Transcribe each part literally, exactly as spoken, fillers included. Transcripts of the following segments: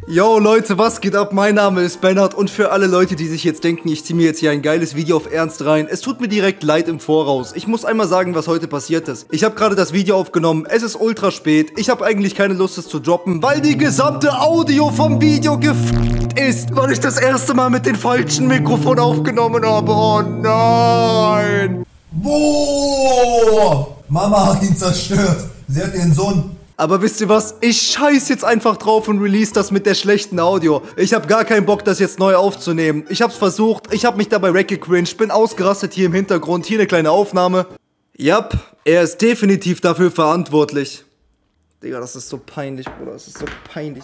Yo Leute, was geht ab? Mein Name ist Bernhard und für alle Leute, die sich jetzt denken, ich ziehe mir jetzt hier ein geiles Video auf Ernst rein, es tut mir direkt leid im Voraus. Ich muss einmal sagen, was heute passiert ist. Ich habe gerade das Video aufgenommen, es ist ultra spät, ich habe eigentlich keine Lust, es zu droppen, weil die gesamte Audio vom Video gefickt ist, weil ich das erste Mal mit dem falschen Mikrofon aufgenommen habe. Oh nein! Boah! Mama hat ihn zerstört. Sie hat ihren Sohn... Aber wisst ihr was? Ich scheiß jetzt einfach drauf und release das mit der schlechten Audio. Ich hab gar keinen Bock, das jetzt neu aufzunehmen. Ich hab's versucht, ich hab mich dabei weggecringed, bin ausgerastet hier im Hintergrund, hier eine kleine Aufnahme. Jap, er ist definitiv dafür verantwortlich. Digga, das ist so peinlich, Bruder, das ist so peinlich.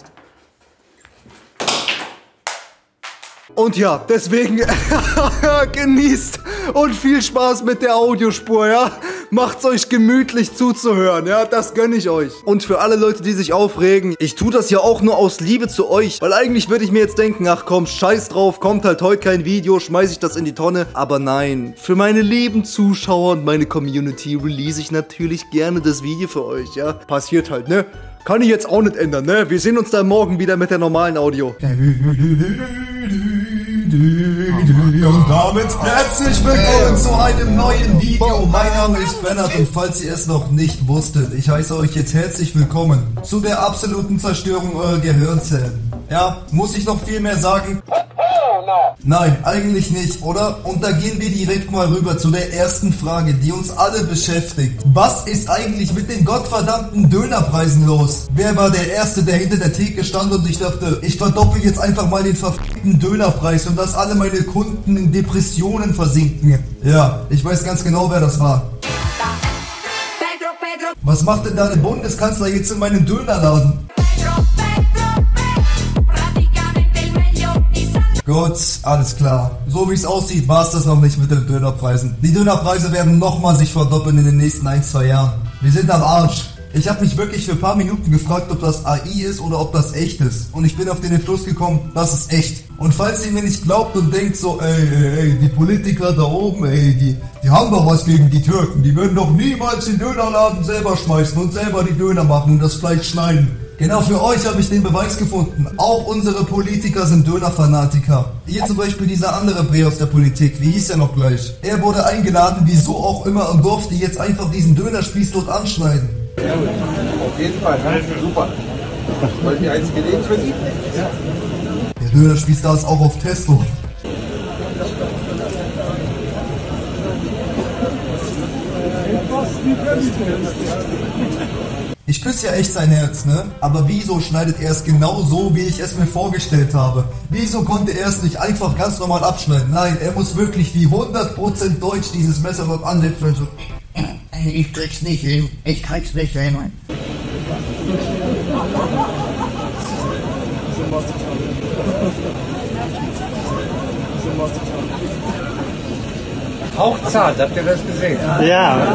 Und ja, deswegen genießt und viel Spaß mit der Audiospur, ja? Macht's euch gemütlich zuzuhören, ja? Das gönn ich euch. Und für alle Leute, die sich aufregen, ich tue das ja auch nur aus Liebe zu euch. Weil eigentlich würde ich mir jetzt denken, ach komm, scheiß drauf, kommt halt heute kein Video, schmeiß ich das in die Tonne. Aber nein, für meine lieben Zuschauer und meine Community release ich natürlich gerne das Video für euch, ja? Passiert halt, ne? Kann ich jetzt auch nicht ändern, ne? Wir sehen uns dann morgen wieder mit der normalen Audio. Und damit herzlich willkommen zu einem neuen Video. Mein Name ist Bernhard und falls ihr es noch nicht wusstet, ich heiße euch jetzt herzlich willkommen zu der absoluten Zerstörung eurer Gehirnzellen. Ja, muss ich noch viel mehr sagen? Nein, eigentlich nicht, oder? Und da gehen wir direkt mal rüber zu der ersten Frage, die uns alle beschäftigt. Was ist eigentlich mit den gottverdammten Dönerpreisen los? Wer war der Erste, der hinter der Theke stand und ich dachte, ich verdoppel jetzt einfach mal den verfickten Dönerpreis und dass alle meine Kunden in Depressionen versinken? Ja, ich weiß ganz genau, wer das war. Was macht denn da der Bundeskanzler jetzt in meinem Dönerladen? Gut, alles klar. So wie es aussieht, war es das noch nicht mit den Dönerpreisen. Die Dönerpreise werden nochmal sich verdoppeln in den nächsten ein, zwei Jahren. Wir sind am Arsch. Ich habe mich wirklich für ein paar Minuten gefragt, ob das A I ist oder ob das echt ist. Und ich bin auf den Entschluss gekommen, das ist echt. Und falls ihr mir nicht glaubt und denkt so, ey, ey, ey, die Politiker da oben, ey, die, die haben doch was gegen die Türken. Die würden doch niemals den Dönerladen selber schmeißen und selber die Döner machen und das Fleisch schneiden. Genau für euch habe ich den Beweis gefunden. Auch unsere Politiker sind Dönerfanatiker. Hier zum Beispiel dieser andere Bre aus der Politik. Wie hieß er noch gleich? Er wurde eingeladen, wieso auch immer, und durfte jetzt einfach diesen Dönerspieß dort anschneiden. Ja, auf jeden Fall. Super. Wollt ihr eins gelegen für Sie? Ja. Der Dönerspieß da ist auch auf Testo. Ich küsse ja echt sein Herz, ne? Aber wieso schneidet er es genau so, wie ich es mir vorgestellt habe? Wieso konnte er es nicht einfach ganz normal abschneiden? Nein, er muss wirklich wie hundert Prozent deutsch dieses Messer dort ansetzen und so. Ich krieg's nicht hin. Ich krieg's nicht hin. Hauchzart, habt ihr das gesehen? Ja.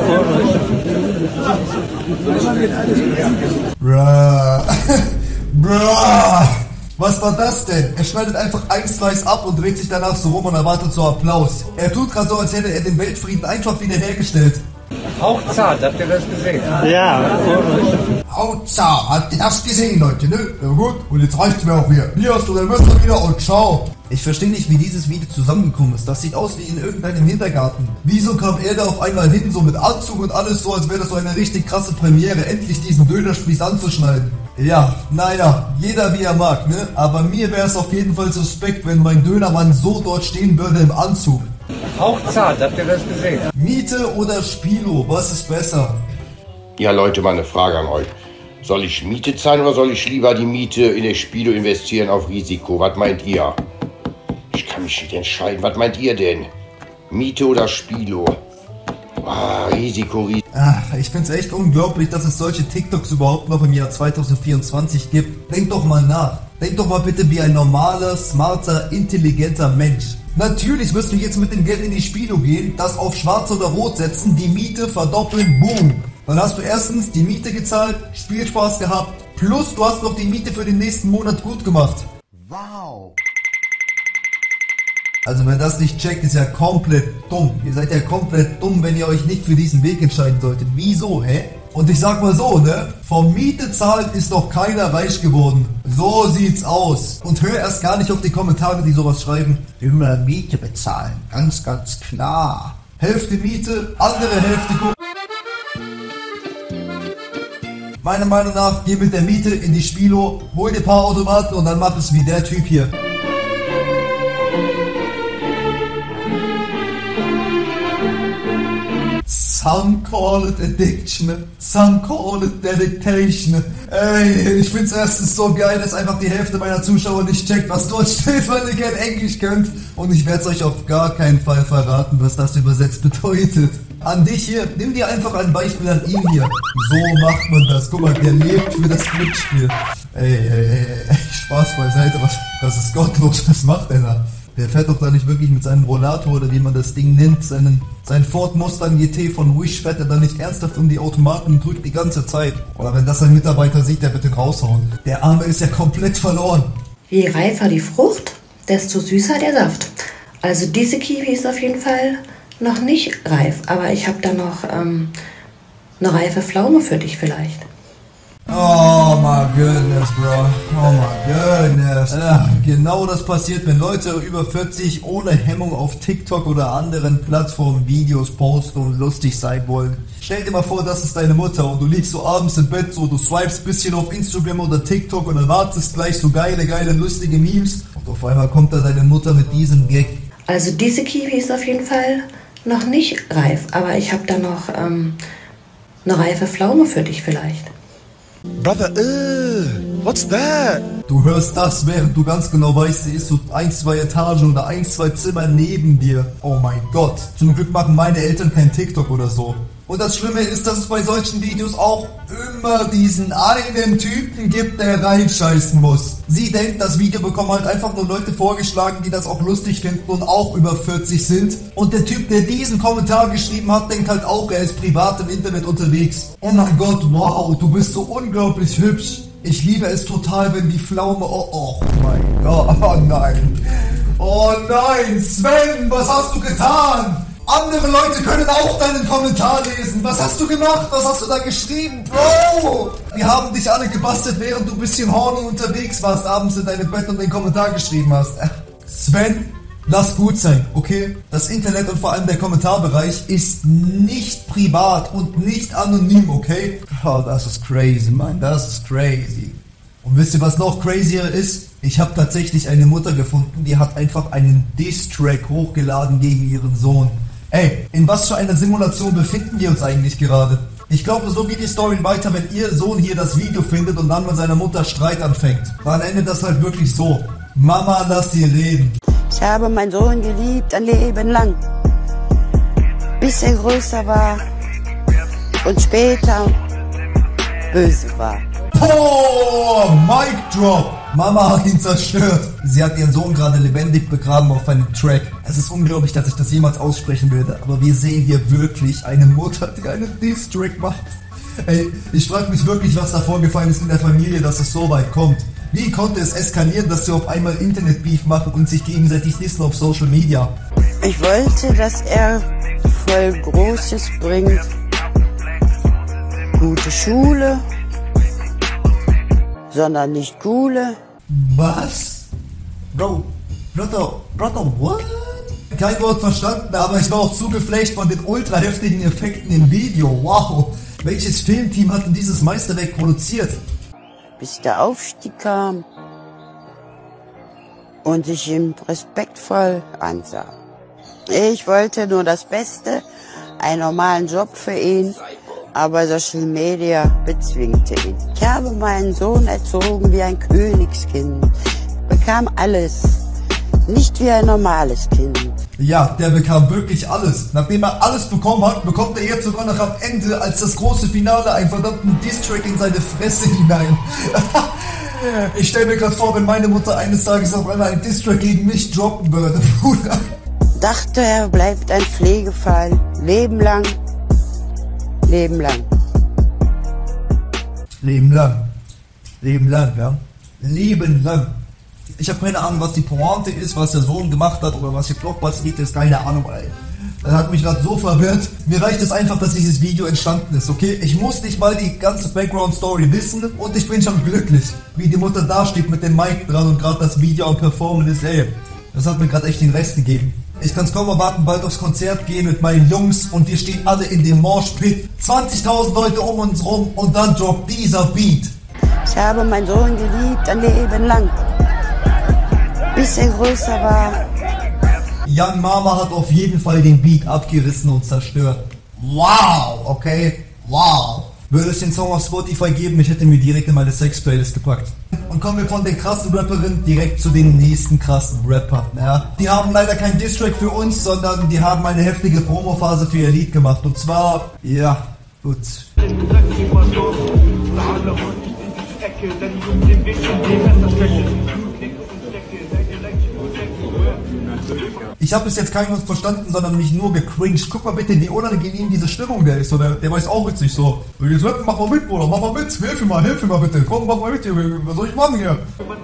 Bruh. Bruh. Was war das denn? Er schneidet einfach ein Slice ab und dreht sich danach so rum und erwartet so Applaus. Er tut gerade so, als hätte er den Weltfrieden einfach wiederhergestellt. Hauchzart, habt ihr das gesehen? Ja. Hautzart, habt ihr das gesehen, Leute, ne? Ja gut, und jetzt reicht's mir auch wieder. Hier hast du dein Messer wieder und ciao. Ich verstehe nicht, wie dieses Video zusammengekommen ist. Das sieht aus wie in irgendeinem Hintergarten. Wieso kam er da auf einmal hin, so mit Anzug und alles so, als wäre das so eine richtig krasse Premiere, endlich diesen Dönerspieß anzuschneiden? Ja, naja, jeder wie er mag, ne? Aber mir wäre es auf jeden Fall suspekt, wenn mein Dönermann so dort stehen würde im Anzug. Hauchzart, habt ihr das gesehen? Miete oder Spilo, was ist besser? Ja Leute, mal eine Frage an euch. Soll ich Miete zahlen oder soll ich lieber die Miete in der Spilo investieren auf Risiko? Was meint ihr? Ich kann mich nicht entscheiden. Was meint ihr denn? Miete oder Spilo? Ah, Risiko, Risiko. Ach, ich find's echt unglaublich, dass es solche TikToks überhaupt noch im Jahr zweitausendvierundzwanzig gibt. Denkt doch mal nach. Denkt doch mal bitte wie ein normaler, smarter, intelligenter Mensch. Natürlich wirst du jetzt mit dem Geld in die Spilo gehen, das auf schwarz oder rot setzen, die Miete verdoppeln, boom. Dann hast du erstens die Miete gezahlt, Spielspaß gehabt, plus du hast noch die Miete für den nächsten Monat gut gemacht. Wow. Also wer das nicht checkt, ist ja komplett dumm. Ihr seid ja komplett dumm, wenn ihr euch nicht für diesen Weg entscheiden solltet. Wieso, hä? Und ich sag mal so, ne? Vom Miete zahlen ist noch keiner reich geworden. So sieht's aus. Und hör erst gar nicht auf die Kommentare, die sowas schreiben. Immer Miete bezahlen, ganz, ganz klar. Hälfte Miete, andere Hälfte gucken. Meiner Meinung nach, geh mit der Miete in die Spilo, hol dir ein paar Automaten und dann mach es wie der Typ hier. Some call it addiction, some call it dedication. Ey, ich find's erstens so geil, dass einfach die Hälfte meiner Zuschauer nicht checkt, was dort steht, weil ihr kein Englisch könnt. Und ich werd's euch auf gar keinen Fall verraten, was das übersetzt bedeutet. An dich hier, nimm dir einfach ein Beispiel an ihn hier. So macht man das. Guck mal, der lebt für das Glücksspiel. Ey, ey, ey, ey, Spaß beiseite, was, das ist gottlos, was macht der da? Der fährt doch da nicht wirklich mit seinem Rollator oder wie man das Ding nennt, seinen, sein Ford Mustang G T von Wish, fährt er da nicht ernsthaft um die Automaten und drückt die ganze Zeit. Oder wenn das ein Mitarbeiter sieht, der wird den raushauen. Der Arme ist ja komplett verloren. Je reifer die Frucht, desto süßer der Saft. Also diese Kiwi ist auf jeden Fall noch nicht reif, aber ich habe da noch ähm, eine reife Pflaume für dich vielleicht. Oh my goodness, bro. Oh my goodness. Ja, genau das passiert, wenn Leute über vierzig ohne Hemmung auf TikTok oder anderen Plattformen Videos posten und lustig sein wollen. Stell dir mal vor, das ist deine Mutter und du liegst so abends im Bett, so du swipest ein bisschen auf Instagram oder TikTok und erwartest gleich so geile, geile, lustige Memes. Und auf einmal kommt da deine Mutter mit diesem Gag. Also diese Kiwi ist auf jeden Fall noch nicht reif, aber ich habe da noch ähm, eine reife Pflaume für dich vielleicht. Brother, uh, what's that? Du hörst das, während du ganz genau weißt, sie ist so ein, zwei Etagen oder ein, zwei Zimmer neben dir. Oh mein Gott. Zum Glück machen meine Eltern kein TikTok oder so. Und das Schlimme ist, dass es bei solchen Videos auch immer diesen einen Typen gibt, der reinscheißen muss. Sie denkt, das Video bekommen halt einfach nur Leute vorgeschlagen, die das auch lustig finden und auch über vierzig sind. Und der Typ, der diesen Kommentar geschrieben hat, denkt halt auch, er ist privat im Internet unterwegs. Oh mein Gott, wow, du bist so unglaublich hübsch. Ich liebe es total, wenn die Pflaume... Oh, oh mein Gott, oh nein. Oh nein, Sven, was hast du getan? Andere Leute können auch deinen Kommentar lesen. Was hast du gemacht? Was hast du da geschrieben? Bro! Wir haben dich alle gebastelt, während du ein bisschen horny unterwegs warst, abends in deinem Bett und den Kommentar geschrieben hast. Sven, lass gut sein, okay? Das Internet und vor allem der Kommentarbereich ist nicht privat und nicht anonym, okay? Oh, das ist crazy, man, das ist crazy. Und wisst ihr, was noch crazier ist? Ich habe tatsächlich eine Mutter gefunden, die hat einfach einen Diss-Track hochgeladen gegen ihren Sohn. Ey, in was für einer Simulation befinden wir uns eigentlich gerade? Ich glaube, so geht die Story weiter, wenn ihr Sohn hier das Video findet und dann mit seiner Mutter Streit anfängt. Dann endet das halt wirklich so. Mama, lass sie reden. Ich habe meinen Sohn geliebt, ein Leben lang. Bis er größer war und später böse war. Oh, Mic Drop. Mama hat ihn zerstört. Sie hat ihren Sohn gerade lebendig begraben auf einem Track. Es ist unglaublich, dass ich das jemals aussprechen werde, aber wir sehen hier wirklich eine Mutter, die einen Diss-Track macht. Ey, ich frage mich wirklich, was da vorgefallen ist in der Familie, dass es so weit kommt. Wie konnte es eskalieren, dass sie auf einmal Internet-Beef machen und sich gegenseitig dissen auf Social Media? Ich wollte, dass er voll Großes bringt. Gute Schule, sondern nicht Gule. Was? Bro, Brother, Brother, what? Kein Wort verstanden, aber ich war auch zugeflasht von den ultra heftigen Effekten im Video. Wow, welches Filmteam hat denn dieses Meisterwerk produziert? Bis der Aufstieg kam und ich ihm respektvoll ansah. Ich wollte nur das Beste, einen normalen Job für ihn, aber Social Media bezwingte ihn. Ich habe meinen Sohn erzogen wie ein Königskind, bekam alles, nicht wie ein normales Kind. Ja, der bekam wirklich alles. Nachdem er alles bekommen hat, bekommt er jetzt sogar noch am Ende als das große Finale einen verdammten Diss-Track in seine Fresse hinein. Ich stelle mir gerade vor, wenn meine Mutter eines Tages auf einmal einen Diss-Track gegen mich droppen würde, Bruder. Dachte, er bleibt ein Pflegefall, Leben lang. Leben lang. Leben lang. Leben lang, ja. Leben lang. Ich habe keine Ahnung, was die Pointe ist, was der Sohn gemacht hat oder was hier Blockbuster ist, keine Ahnung, ey. Das hat mich gerade so verwirrt. Mir reicht es einfach, dass dieses Video entstanden ist, okay? Ich muss nicht mal die ganze Background-Story wissen und ich bin schon glücklich, wie die Mutter da steht mit dem Mic dran und gerade das Video am Performen ist, ey. Das hat mir gerade echt den Rest gegeben. Ich kann's kaum erwarten, bald aufs Konzert gehen mit meinen Jungs und wir stehen alle in dem Moshpit. zwanzigtausend Leute um uns rum und dann droppt dieser Beat. Ich habe meinen Sohn geliebt ein Leben lang, bis er größer war. Young Mama hat auf jeden Fall den Beat abgerissen und zerstört. Wow, okay, wow. Würde es den Song auf Spotify geben, ich hätte mir direkt in meine Sex-Playlist gepackt. Und kommen wir von den krassen Rapperinnen direkt zu den nächsten krassen Rapper. Ja? Die haben leider keinen Diss-Track für uns, sondern die haben eine heftige Promophase für ihr Lied gemacht. Und zwar, ja, gut. Ich habe bis jetzt keinen Wort verstanden, sondern mich nur gecringed. Guck mal bitte, wie unangenehm diese Stimmung der ist. So, der, der weiß auch witzig so. Jetzt rappen, mach mal mit, Bruder, mach mal mit. Hilf mir mal, hilf mir mal bitte. Komm, mach mal mit hier. Was soll ich machen hier?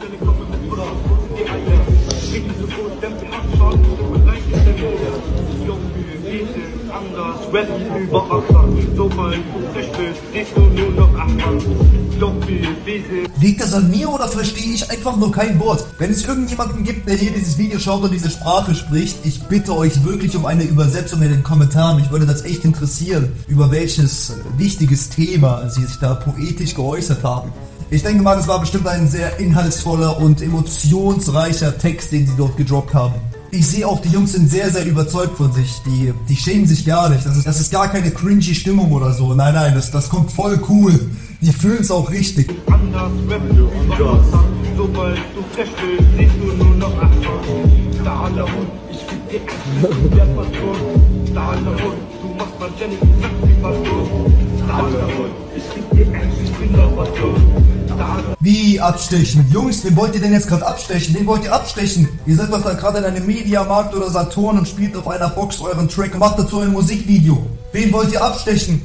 Liegt das an mir oder verstehe ich einfach nur kein Wort? Wenn es irgendjemanden gibt, der hier dieses Video schaut und diese Sprache spricht, ich bitte euch wirklich um eine Übersetzung in den Kommentaren. Mich würde das echt interessieren, über welches wichtiges Thema sie sich da poetisch geäußert haben. Ich denke mal, das war bestimmt ein sehr inhaltsvoller und emotionsreicher Text, den sie dort gedroppt haben. Ich sehe auch, die Jungs sind sehr, sehr überzeugt von sich. Die, die schämen sich gar nicht. Das ist, das ist gar keine cringy Stimmung oder so. Nein, nein, das, das kommt voll cool. Die fühlen es auch richtig. Anders rappen du über sobald du frech bist, siehst du nur noch Achtung. Da aller Hund, ich geb dir Action, der Pastor. Da aller Hund, du machst mal Jenny, sag wie Pastor. Da aller Hund, ich geb dir Action, ich bin der Pastor. Wie abstechen? Jungs, wen wollt ihr denn jetzt gerade abstechen? Wen wollt ihr abstechen? Ihr seid doch da gerade in einem Mediamarkt oder Saturn und spielt auf einer Box euren Track und macht dazu ein Musikvideo. Wen wollt ihr abstechen?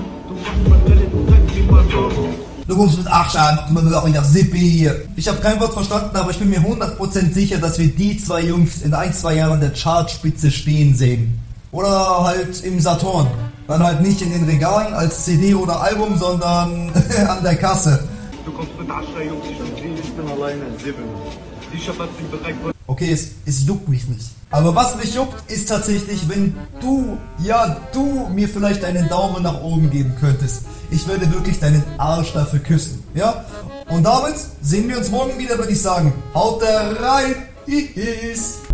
Du musst mit Arsch an, ich hab Sippe hier. Ich habe kein Wort verstanden, aber ich bin mir hundert Prozent sicher, dass wir die zwei Jungs in ein, zwei Jahren an der Chartspitze stehen sehen. Oder halt im Saturn. Dann halt nicht in den Regalen als C D oder Album, sondern an der Kasse. Du kommst mit Ascha, Jungs, ich und sie, ich bin alleine, sieben. Die Schabbat sind bereit. Okay, es, es juckt mich nicht. Aber was mich juckt, ist tatsächlich, wenn du, ja, du mir vielleicht einen Daumen nach oben geben könntest. Ich würde wirklich deinen Arsch dafür küssen, ja? Und damit sehen wir uns morgen wieder, würde ich sagen. Haut da rein! Peace!